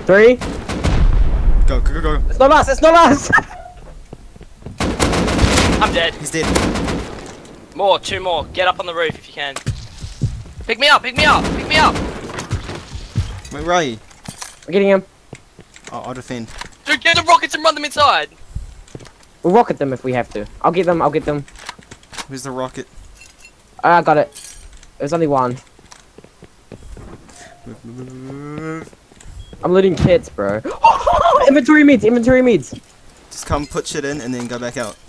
3. Go, go, go, go. It's not us. It's not us. I'm dead. He's dead. More, 2 more. Get up on the roof if you can. Pick me up, pick me up, pick me up! Wait, where are you? We're getting him. I'll defend. Dude, get the rockets and run them inside! We'll rocket them if we have to. I'll get them. I'll get them. Where's the rocket? I got it. There's only one. I'm looting kits, bro. Inventory meats. Inventory meats. Just come put shit in and then go back out.